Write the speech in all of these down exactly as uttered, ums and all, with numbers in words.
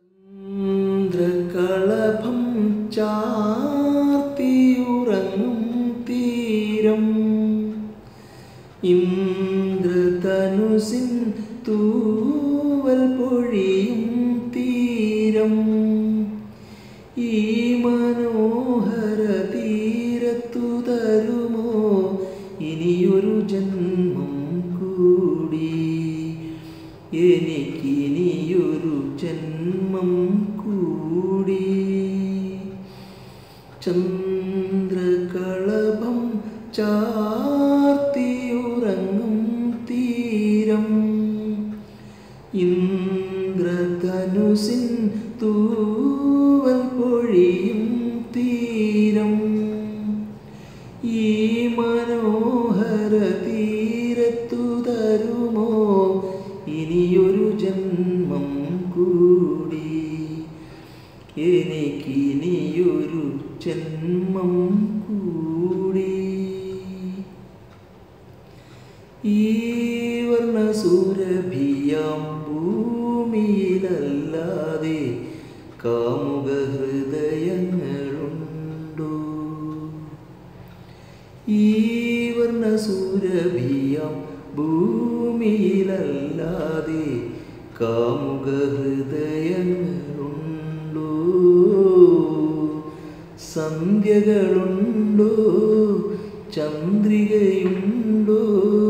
ചന്ദ്രകളഭം ചാർത്തിയുറങ്ങും തീരം ഇന്ദ്രധനുസിൻ തൂവൽ പൊഴിയും തീരം ഈ മനോഹര തീരത്തു തരുമോ ഇനിയൊരു ജന്മം കൂടി എനിക്കിനിയൊരു ജന്മം കൂടി ചന്ദ്രകളഭം ചാർത്തിയുറങ്ങും തീരം ഇന്ദ്രധനുസിൻ തൂവൽ പൊഴിയും തീരം ഈ മനോഹര തീരത്തു തരുമോ ഇനിയൊരു ജന്മം കൂടി എനിക്കിനിയൊരു ജന്മം കൂടി ഈ വർണ്ണസുരഭിയാം ഭൂമിയിലല്ലാതെ കാമുക ഹൃദയങ്ങളുണ്ടോ ഈ വർണ്ണസുരഭിയാം ഭൂമിയിലല്ലാതെ കാമുക ഹൃദയങ്ങളുണ്ടോ സന്ധ്യകളുണ്ടോ ചന്ദ്രികയുണ്ടോ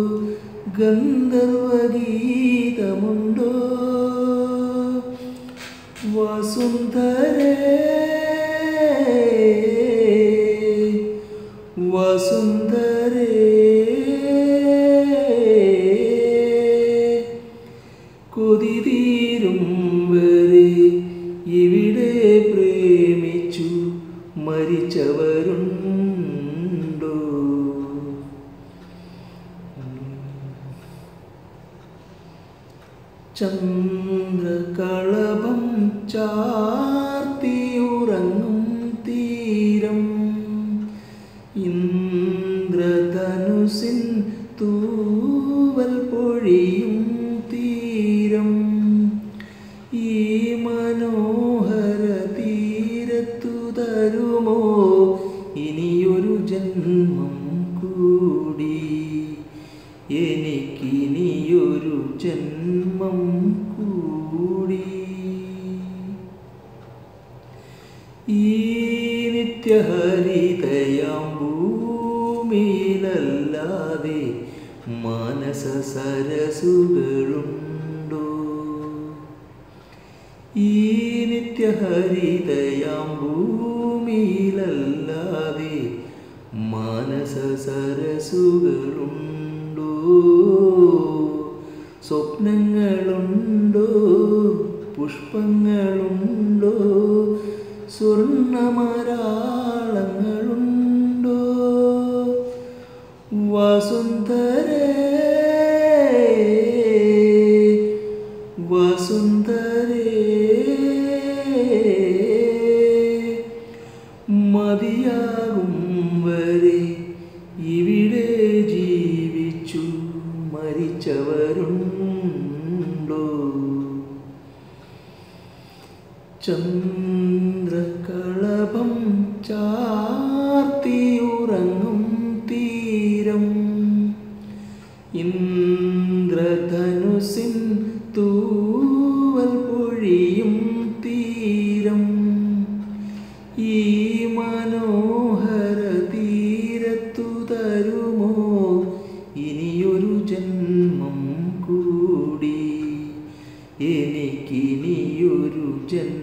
ഗന്ധർവഗീതമുണ്ടോ വസുന്ധരേ വസുന്ധരേ കൊതി തീരും വരെ ഇവിടെ പ്രേമിച്ചു മരിച്ചവരുണ്ടോ ചന്ദ്രകളഭം ചാർത്തിയുറങ്ങും തീരം ഇന്ദ്രധനുസിൻ തൂവൽ പൊഴിയും തീരം ഈ മനോഹര തീരത്തു തരുമോ ഇനിയൊരു ജന്മം കൂടി എനിക്കിനിയൊരു ജന്മം കൂടി ഈ നിത്യഹരിതയാം ഭൂമിയിലല്ലാതെ മാനസ സരസുകളുണ്ടോ ഈ നിത്യഹരിതയാം ഭൂമിയിലല്ലാതെ മാനസ സരസുകളുണ്ടോ സ്വപ്നങ്ങളുണ്ടോ പുഷ്പങ്ങളുണ്ടോ സ്വർണ്ണമരാളങ്ങളുണ്ടോ വസുന്ധരേ വസുന്ധരേ മതിയാകും വരെ ഇവിടെ ജീവിച്ചു മരിച്ചവരുണ്ടോ ചന്ദ്രകളഭം ചാർത്തിയുറങ്ങും തീരം ഇന്ദ്രധനുസിൻ തൂവൽ പൊഴിയും തീരം ഈ മനോഹര തീരത്തു തരുമോ ഇനിയൊരു ജന്മം കൂടി എനിക്കിനിയൊരു ജന്മം